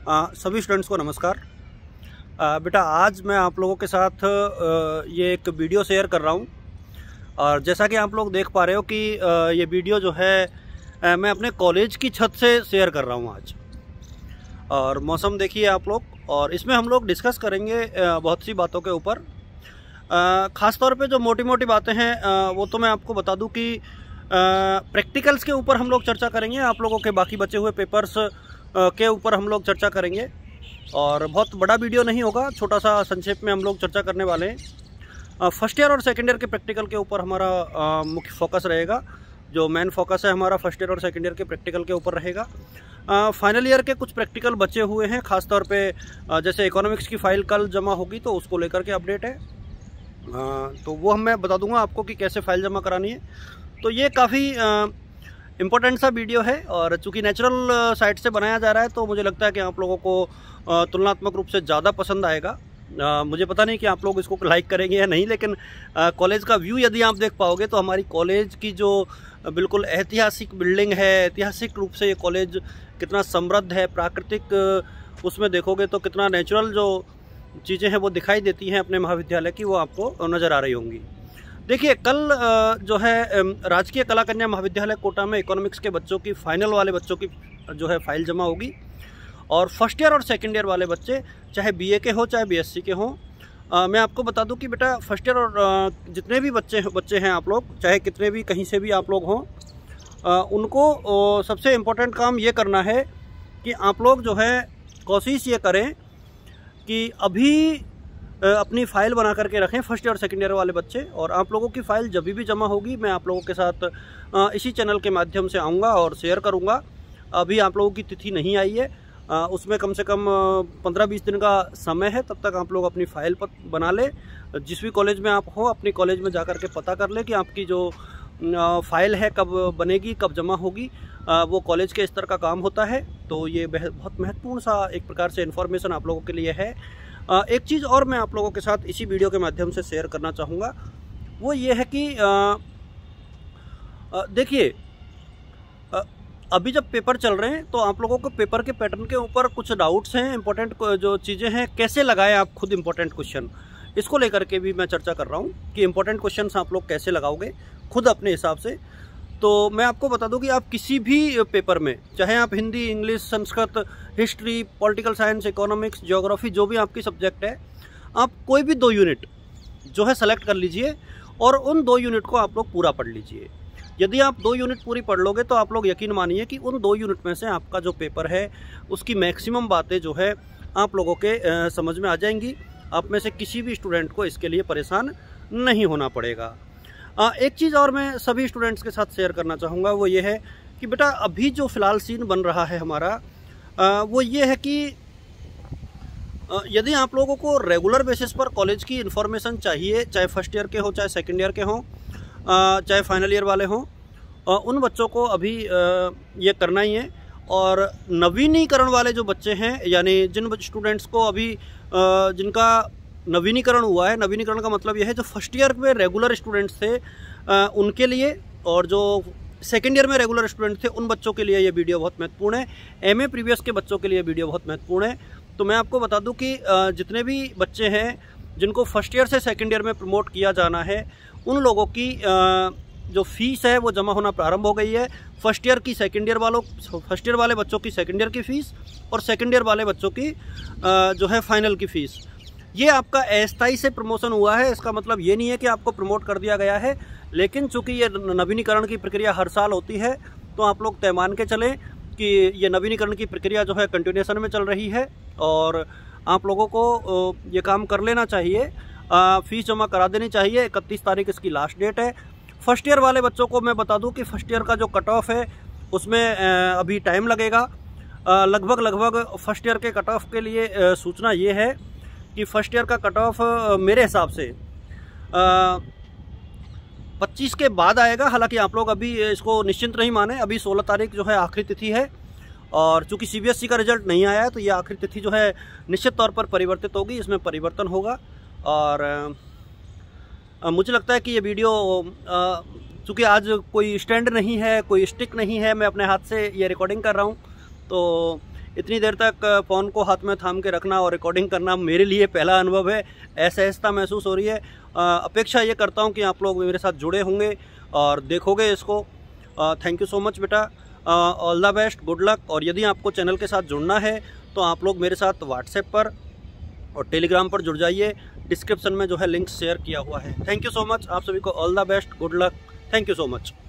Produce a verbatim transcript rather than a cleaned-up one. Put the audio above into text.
आ, सभी स्टूडेंट्स को नमस्कार। आ, बेटा आज मैं आप लोगों के साथ आ, ये एक वीडियो शेयर कर रहा हूँ और जैसा कि आप लोग देख पा रहे हो कि आ, ये वीडियो जो है आ, मैं अपने कॉलेज की छत से शेयर कर रहा हूँ आज। और मौसम देखिए आप लोग, और इसमें हम लोग डिस्कस करेंगे आ, बहुत सी बातों के ऊपर। ख़ास तौर पे जो मोटी मोटी बातें हैं आ, वो तो मैं आपको बता दूं कि प्रैक्टिकल्स के ऊपर हम लोग चर्चा करेंगे, आप लोगों के बाकी बचे हुए पेपर्स के ऊपर हम लोग चर्चा करेंगे। और बहुत बड़ा वीडियो नहीं होगा, छोटा सा संक्षेप में हम लोग चर्चा करने वाले हैं। फर्स्ट ईयर और सेकेंड ईयर के प्रैक्टिकल के ऊपर हमारा मुख्य फोकस रहेगा। जो मेन फोकस है हमारा फर्स्ट ईयर और सेकेंड ईयर के प्रैक्टिकल के ऊपर रहेगा। फाइनल ईयर के कुछ प्रैक्टिकल बचे हुए हैं, खासतौर पे जैसे इकोनॉमिक्स की फ़ाइल कल जमा होगी तो उसको लेकर के अपडेट है। आ, तो वो हम मैं बता दूंगा आपको कि कैसे फाइल जमा करानी है। तो ये काफ़ी इम्पोर्टेंट सा वीडियो है, और चूंकि नेचुरल साइट से बनाया जा रहा है तो मुझे लगता है कि आप लोगों को तुलनात्मक रूप से ज़्यादा पसंद आएगा। आ, मुझे पता नहीं कि आप लोग इसको लाइक करेंगे या नहीं, लेकिन कॉलेज का व्यू यदि आप देख पाओगे तो हमारी कॉलेज की जो बिल्कुल ऐतिहासिक बिल्डिंग है, ऐतिहासिक रूप से ये कॉलेज कितना समृद्ध है, प्राकृतिक उसमें देखोगे तो कितना नेचुरल जो चीज़ें हैं वो दिखाई देती हैं अपने महाविद्यालय की, वो आपको नज़र आ रही होंगी। देखिए कल जो है राजकीय कला कन्या महाविद्यालय कोटा में इकोनॉमिक्स के बच्चों की फाइनल वाले बच्चों की जो है फाइल जमा होगी। और फर्स्ट ईयर और सेकंड ईयर वाले बच्चे चाहे बीए के हो चाहे बीएससी के हों, मैं आपको बता दूं कि बेटा फर्स्ट ईयर और आ, जितने भी बच्चे बच्चे हैं आप लोग, चाहे कितने भी कहीं से भी आप लोग हों, आ, उनको आ, सबसे इम्पोर्टेंट काम ये करना है कि आप लोग जो है कोशिश ये करें कि अभी अपनी फ़ाइल बना करके रखें फर्स्ट ईयर सेकेंड ईयर वाले बच्चे। और आप लोगों की फ़ाइल जब भी जमा होगी मैं आप लोगों के साथ इसी चैनल के माध्यम से आऊँगा और शेयर करूँगा। अभी आप लोगों की तिथि नहीं आई है, उसमें कम से कम पंद्रह बीस दिन का समय है। तब तक आप लोग अपनी फ़ाइल बना लें। जिस भी कॉलेज में आप हो अपनी कॉलेज में जा कर के पता कर लें कि आपकी जो फ़ाइल है कब बनेगी, कब जमा होगी। वो कॉलेज के स्तर का काम होता है। तो ये बहुत महत्वपूर्ण सा एक प्रकार से इन्फॉर्मेशन आप लोगों के लिए है। एक चीज़ और मैं आप लोगों के साथ इसी वीडियो के माध्यम से शेयर करना चाहूँगा, वो ये है कि देखिए अभी जब पेपर चल रहे हैं तो आप लोगों को पेपर के पैटर्न के ऊपर कुछ डाउट्स हैं, इंपॉर्टेंट जो चीज़ें हैं कैसे लगाएं आप खुद इंपॉर्टेंट क्वेश्चन, इसको लेकर के भी मैं चर्चा कर रहा हूँ कि इंपॉर्टेंट क्वेश्चन आप लोग कैसे लगाओगे खुद अपने हिसाब से। तो मैं आपको बता दूं कि आप किसी भी पेपर में, चाहे आप Hindi, English, Sanskrit, history, political science, economics, geography, जो भी आपकी सब्जेक्ट है, आप कोई भी दो यूनिट जो है सेलेक्ट कर लीजिए और उन दो यूनिट को आप लोग पूरा पढ़ लीजिए। यदि आप दो यूनिट पूरी पढ़ लोगे तो आप लोग यकीन मानिए कि उन दो यूनिट में से आपका जो पेपर है उसकी मैक्सिमम बातें जो है आप लोगों के आ, समझ में आ जाएंगी। आप में से किसी भी स्टूडेंट को इसके लिए परेशान नहीं होना पड़ेगा। आ, एक चीज़ और मैं सभी स्टूडेंट्स के साथ शेयर करना चाहूँगा, वो ये है कि बेटा अभी जो फ़िलहाल सीन बन रहा है हमारा, आ, वो ये है कि आ, यदि आप लोगों को रेगुलर बेसिस पर कॉलेज की इन्फॉर्मेशन चाहिए, चाहे फर्स्ट ईयर के हो चाहे सेकेंड ईयर के हों, चाहे फाइनल ईयर वाले हों, उन बच्चों को अभी आ, ये करना ही है। और नवीनीकरण वाले जो बच्चे हैं, यानी जिन स्टूडेंट्स को अभी आ, जिनका नवीनीकरण हुआ है, नवीनीकरण का मतलब यह है जो फर्स्ट ईयर में रेगुलर स्टूडेंट्स थे आ, उनके लिए, और जो सेकेंड ईयर में रेगुलर स्टूडेंट थे उन बच्चों के लिए ये वीडियो बहुत महत्वपूर्ण है। एमए प्रीवियस के बच्चों के लिए वीडियो बहुत महत्वपूर्ण है। तो मैं आपको बता दूं कि आ, जितने भी बच्चे हैं जिनको फर्स्ट ईयर से सेकेंड ईयर में प्रमोट किया जाना है, उन लोगों की आ, जो फीस है वो जमा होना प्रारंभ हो गई है। फर्स्ट ईयर की सेकेंड ईयर वालों फर्स्ट ईयर वाले बच्चों की सेकेंड ईयर की फ़ीस और सेकेंड ईयर वाले बच्चों की आ, जो है फाइनल की फ़ीस, ये आपका अस्थायी से प्रमोशन हुआ है। इसका मतलब ये नहीं है कि आपको प्रमोट कर दिया गया है, लेकिन चूंकि ये नवीनीकरण की प्रक्रिया हर साल होती है तो आप लोग तय मान के चलें कि ये नवीनीकरण की प्रक्रिया जो है कंटिन्यूएशन में चल रही है और आप लोगों को ये काम कर लेना चाहिए, फ़ीस जमा करा देनी चाहिए। इकतीस तारीख इसकी लास्ट डेट है। फर्स्ट ईयर वाले बच्चों को मैं बता दूं कि फर्स्ट ईयर का जो कट ऑफ है उसमें अभी टाइम लगेगा। लगभग लगभग फर्स्ट ईयर के कट ऑफ के लिए सूचना ये है कि फर्स्ट ईयर का कट ऑफ मेरे हिसाब से पच्चीस के बाद आएगा। हालांकि आप लोग अभी इसको निश्चिंत नहीं माने, अभी सोलह तारीख जो है आखिरी तिथि है, और चूंकि सीबीएसई का रिजल्ट नहीं आया है तो ये आखिरी तिथि जो है निश्चित तौर पर परिवर्तित होगी, इसमें परिवर्तन होगा। और आ, मुझे लगता है कि ये वीडियो चूँकि आज कोई स्टैंड नहीं है, कोई स्टिक नहीं है, मैं अपने हाथ से ये रिकॉर्डिंग कर रहा हूँ, तो इतनी देर तक फ़ोन को हाथ में थाम के रखना और रिकॉर्डिंग करना मेरे लिए पहला अनुभव है। असहजता महसूस हो रही है। अपेक्षा ये करता हूँ कि आप लोग मेरे साथ जुड़े होंगे और देखोगे इसको। थैंक यू सो मच बेटा, all the best, good luck. और यदि आपको चैनल के साथ जुड़ना है तो आप लोग मेरे साथ व्हाट्सएप पर और टेलीग्राम पर जुड़ जाइए। डिस्क्रिप्शन में जो है लिंक शेयर किया हुआ है। थैंक यू सो मच, आप सभी को all the best, good luck, thank you so much.